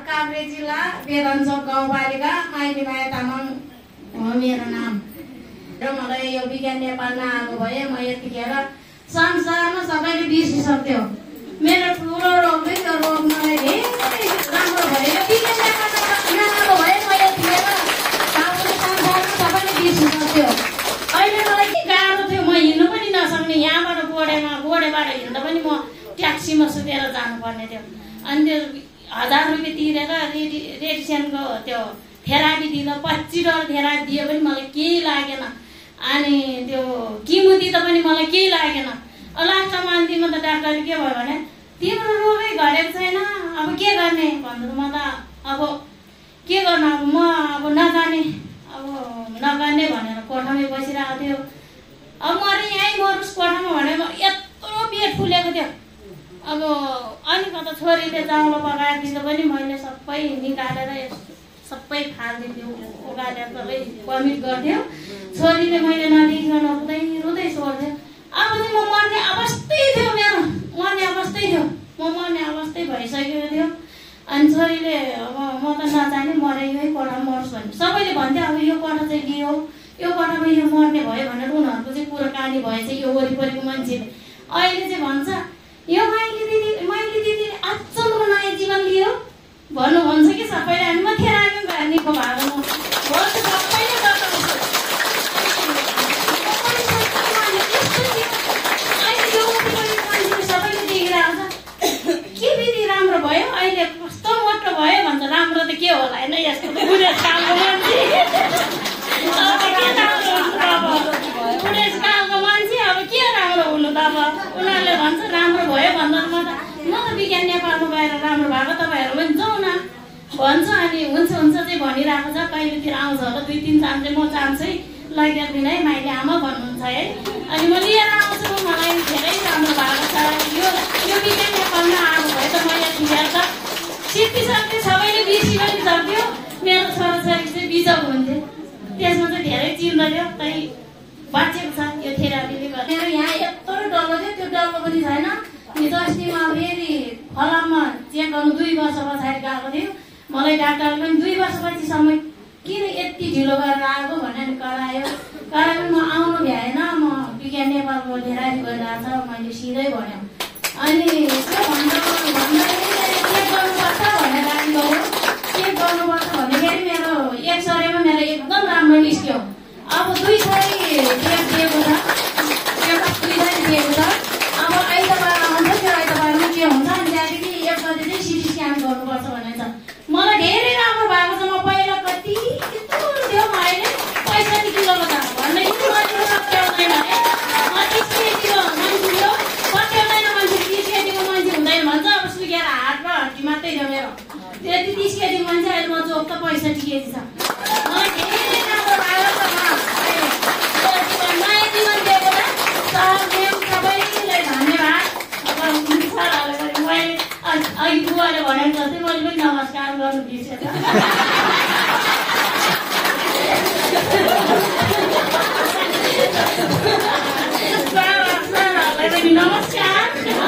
काभ्रे जिल्ला बेरन्चोक गाउँपालिका माइली माया तामाङ हो मेरो नाम। र मलाई यो विज्ञान नेपालमा आएको भए म यतिखेर संसारमा सबैले बिर्सिसक्थ्यो। मेरो ठुलो रोग थियो, त्यो रोग मलाई धेरै राम्रो भयो। विज्ञान नेपालमा आएको भए म यतिखेर संसारमा सबैले बिर्सिसक्थ्यो। अहिले मलाई के गाह्रो थियो, म हिँड्नु पनि नसक्ने। यहाँबाट बोडेबाट हिँड्दा पनि म ट्याक्सीमा सुतेर जानुपर्ने थियो। अनि त्यो 1000 रुपियाँ तिरेर रेडिएसनको त्यो थेरापी दिँदा $25 थेरापी दियो पनि मलाई केही लागेन। अनि त्यो किमो दिँदा पनि मलाई केही लागेन। लास्टमा अन्तिममा त डाक्टरले के भयो भने तिम्रो रोगै घटेको छैन, अब के गर्ने भन्दा म त अब के गर्नु, अब नगर्ने भनेर कोठामै बसिरहेको थियो। अब मरे यहीँ मरोस् कोठामा भनेर यत्रो पेट फुलेको थियो। अब अनि कता छोरीले चाउलो पकाएर दिँदा पनि मैले सबै निकालेर सबै फालिदिन्थ्यो, उगालेर सबै कमिट गर्थ्यो। छोरीले मैले नदेखिकन रुँदै सोध्थ्यो। अब चाहिँ म मर्ने अवस्थै थियो, मेरो मर्ने अवस्थै थियो, म मर्ने अवस्थै भइसकेको थियो। अनि छोरीले अब म त नजाने मरे यही कोठामा मर्छु भने सबैले भन्थ्यो अब यो कोठा चाहिँ लियो, यो कोठामा यो मर्ने भयो भनेर उनीहरूको चाहिँ कुराकानी भएछ यो वरिपरिको मान्छेले। अहिले चाहिँ भन्छ यो माइली दिदीले अचम्म नयाँ जीवन लियो भन्नुहुन्छ कि सबैले। अनि म थेरापी गर्नेको भागमा भन्छु सबैले गर्नुहुन्छ। सबैले देखिरहेको छ के विधि राम्रो भयो, अहिले कस्तो मोटो भयो भन्छ। राम्रो त के होला होइन, यस्तो बुढेसकालको मान्छे बुढेसकालको मान्छे अब के राम्रो हुनु त। अब उनीहरूले भन्छ राम्रो भयो भन्दा म त विज्ञान नेपालमा गएर राम्रो भएको तपाईँहरू पनि जाउँ न भन्छ। अनि हुन्छ चाहिँ भनिरहेको छ। कहिलेतिर आउँछ होला 2-3 जाम चाहिँ म जान्छु है, लैजादिनु है माइली आमा भन्नुहुन्छ है। अनि म लिएर आउँछु, मलाई धेरै राम्रो भएको छ। यो विज्ञान नेपालमा आएको भए त म यतिखेर त सिद्धिसक्थेँ, सबैले बिर्सि पनि सक्थ्यो। मेरो छोराछोरी चाहिँ बिजोग हुन्थ्यो, त्यसमा चाहिँ धेरै चिन्ता थियो। तै बाँचेको छ यो थेरापीले गर्दा। मेरो यहाँ यत्रो डल्लो थियो, त्यो डल्लो पनि छैन। हिजो अस्तिमा फेरि फलाममा चेक गर्नु 2 वर्ष पछाडि गएको थियो। मलाई डाक्टरले पनि 2 वर्षपछिसम्म किन यति ढिलो गरेर आएको भनेर करायो। म आउनु भ्याएन, म विज्ञान नेपालको थेरापी गरिरहेको छ मैले सिधै भन्यो। अनि के भन्दा चेक गर्नुपर्छ भनेर लागि गयो। चेक गर्नुपर्छ भन्दाखेरि मेरो एक्सरेमा मेरो एकदम राम्रो निस्क्यो। अब 2 थरी चेक दिएको छ, एउटा 2 थरी दिएको छ। अब आइतबार आउँछ, त्यो आइतबारमा के हुन्छ अनि त्यहाँदेखि एक गते चाहिँ सिटी स्क्यान गर्नुपर्छ भनेको छ। मलाई धेरै राम्रो भएको छ। म पहिला कति थियो, म अहिले 65 किलोको छ भन्दै सत्याउँदैन है। म 30 केजीको मान्छे थियो, सत्याउँदैन मान्छे 30 केजीको मान्छे हुँदैन भन्छ। अब सुकेर हात र हड्डी मात्रै थियो मेरो। त्यति 30 केजीको मान्छे अहिले म जोक त 65 केजी छ। मलाई धेरै राम्रो भएको छ। नयाँ जीवन दिएको छ सबैलाई धन्यवाद। अब मैले अघि बुवाले भनेको जस्तै मैले पनि नमस्कार गर्नु बिर्सेको। सरहरूलाई पनि नमस्कार,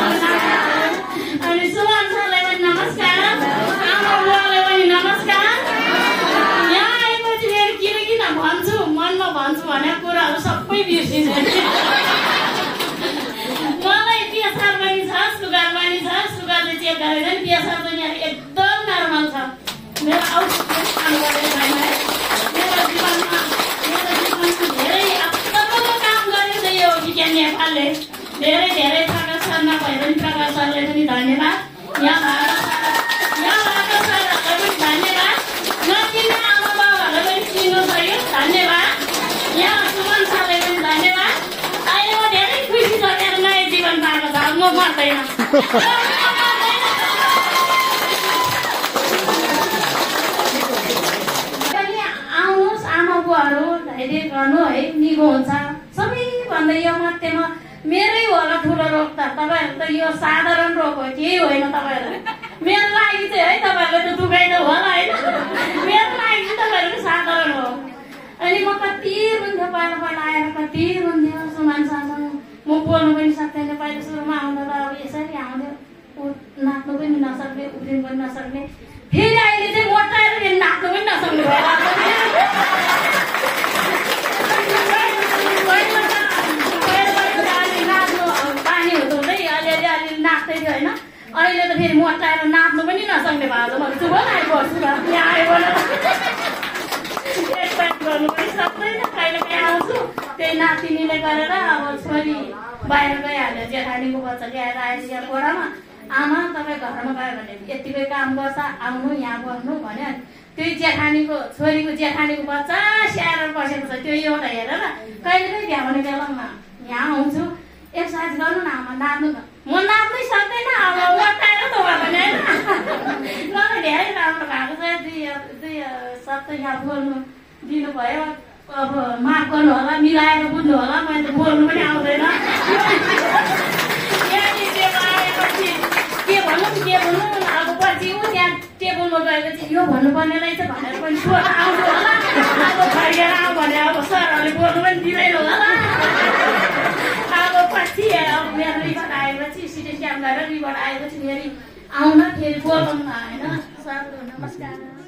अनि सुमन सरलाई पनि नमस्कार, आमा बुवालाई पनि नमस्कार। यहाँ आएपछि फेरि किन भन्छु, मनमा भन्छु भनेको कुराहरू सबै बिर्सिन्छ। मलाई प्रेसर पनि छ, सुगर पनि छ। सुगर चाहिँ चेक गरेर नि प्रेसर चाहिँ यहाँ एकदम नर्मल छ। मेरो औषध काम गरेको छैन है। मेरो जीवनमा धेरै अत्तरको काम गरेको छ यो विज्ञान नेपालले। धेरै प्रकाश सर नभए पनि प्रकाश सरलाई पनि धन्यवाद। यहाँ भएको सरहरूलाई पनि धन्यवाद। नचिन्ने आमा बाबाहरूलाई पनि चिन्नु सक्यो, धन्यवाद। यहाँ सुमन सरलाई पनि धन्यवाद। अहिले म धेरै खुसी छ, मेरो नयाँ जीवन पाएको छ। म मर्दैन। आउनुहोस् आमा बुवाहरू, धैर्य गर्नु है, निको हुन्छ। सबैभन्दा यो मध्येमा मेरै होला ठुलो रोग त। तपाईँहरू त यो साधारण रोग हो, केही होइन तपाईँहरू। मेरो लागि चाहिँ है तपाईँहरूले त दुखाइ त होला होइन, मेरो लागि चाहिँ तपाईँहरू साधारण हो। अनि म कति रुन्थ्यो पहिला आएर, कति रुन्थ्यो सुमान सरसँग। म बोल्नु पनि सक्दैन। पहिला सुरुमा आउँदा त अब यसरी आउँथ्यो, नाच्नु पनि नसक्ने, उफ्रिनु पनि नसक्ने। फेरि मसँगले भाजो भन्छु भन आइपर्छु र यहाँ आयो भने एकपल्ट गर्नु पनि सक्दैन कहिले काहीँ आउँछु त्यही नातिनीले गरेर अब छोरी बाहिर गइहाल्यो जेठानीको बच्चा ल्याएर आएछ यहाँ कोडामा आमा तपाईँ घरमा गयो भने यतिकै काम गर्छ आउनु यहाँ बस्नु भन्यो त्यही जेठानीको छोरीको जेठानीको बच्चा स्याहारेर बसेको छ त्यो एउटा हेरेर कहिले कहीँ भ्याउने बेलामा यहाँ आउँछु एक्सर्साइज गर्नु न आमा नाच्नु न म नाच्नै सक्दैन अब लट्टाएर त होला भने होइन धेरै राम्रो भएको छ दुई शब्द यहाँ बोल्नु दिनुभयो अब माफ गर्नु होला मिलाएर बुझ्नु होला मैले त बोल्नु पनि आउँदैन आएपछि के भन्नु अब पछि ऊ त्यहाँ टेबलमा गएपछि यो भन्नुपर्ने रहेछ भनेर पनि सोध्न आउँछु होला अब फर्केर आऊ भने अब सरहरूले बोल्नु पनि दिँदैन होला अब पछि अब मेरो रिपोर्ट आएपछि सिटी स्क्यान गरेर रिपोर्ट आएपछि फेरि आउन फेरि बोलाउनु होइन सर नमस्कार